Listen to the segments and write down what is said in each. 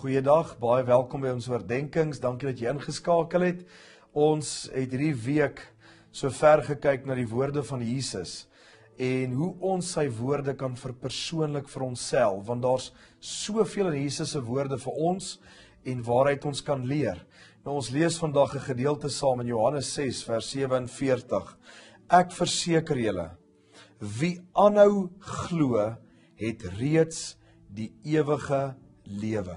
Goeiedag, baie welkom by ons oordenkings. Dankie dat jy ingeskakel het. Ons het hierdie week so ver gekyk na die woorde van Jesus en hoe ons sy woorde kan verpersoonlik vir onsself, want daar's soveel in Jesus se woorde vir ons en waaruit ons kan leer. Nou ons lees vandag 'n gedeelte saam in Johannes 6 vers 47. Ek verseker julle, wie aanhou glo, het reeds die ewige lewe.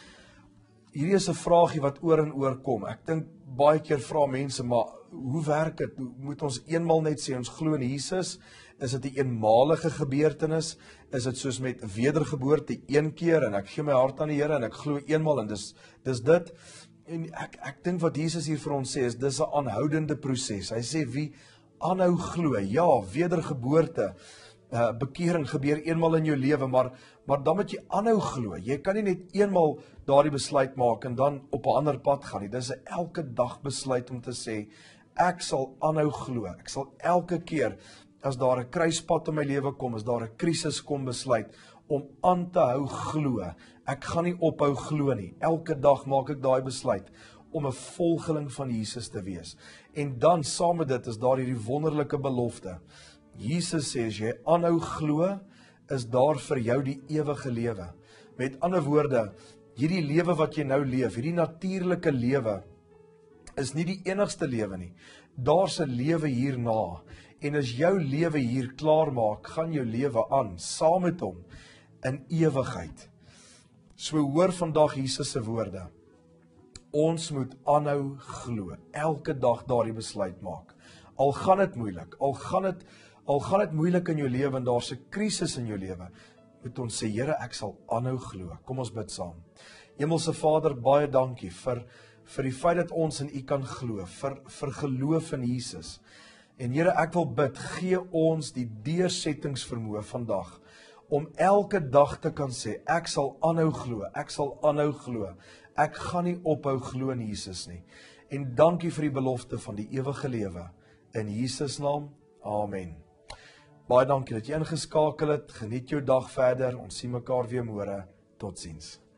Hierdie is 'n vraagie wat oor en oor kom. Ek dink baie keer vra mense, maar hoe werk dit? Moet ons eenmal net sê ons glo in Jesus? Is dit 'n eenmalige gebeurtenis? Is dit soos met wedergeboorte een keer en ek gee my hart aan die Here en ek glo eenmal en dis dit? En ek dink wat Jesus hier vir ons sê is dis 'n aanhoudende proses. Hy sê wie aanhou glo, ja, wedergeboorte, bekering gebeur eenmal in jou lewe, maar dan moet jy aanhou glo. Jy kan nie net eenmal daardie besluit maak en dan op 'n ander pad gaan nie. Dis 'n elke dag besluit om te sê, ek sal aanhou glo. Ek sal elke keer as daar 'n kruispunt in my lewe kom, as daar 'n krisis kom, besluit om aan te hou glo. Ek gaan nie ophou glo nie. Elke dag maak ek daai besluit om 'n volgeling van Jesus te wees. En dan saam met dit is daar hierdie wonderlike belofte. Jesus sê, as jy aanhou glo, is daar vir jou die ewige lewe. Met ander woorde, hierdie lewe wat jy nou leef, hierdie natuurlike lewe, is nie die enigste lewe nie. Daar's 'n lewe hierna. En as jou lewe hier klaar maak, gaan jou lewe aan, saam met hom, in ewigheid. So hoor vandag Jesus se woorde. Ons moet aanhou glo, elke dag daardie besluit maak. Al gaan dit moeilik, al gaan dit moeilik in jou lewe en daar's 'n krisis in jou lewe, moet ons sê, Here, ek sal aanhou glo. Kom ons bid saam. Hemelse Vader, baie dankie vir die feit dat ons in U kan glo, vir geloof in Jesus. En Here, ek wil bid, gee ons die deursettingsvermoë vandag, om elke dag te kan sê, ek sal aanhou glo, ek sal aanhou glo. Ek gaan nie ophou glo in Jesus nie. En dankie vir die belofte van die ewige lewe. In Jesus naam, amen. Baie dankie dat jy ingeskakel het. Geniet jou dag verder. Ons sien mekaar weer môre. Totsiens.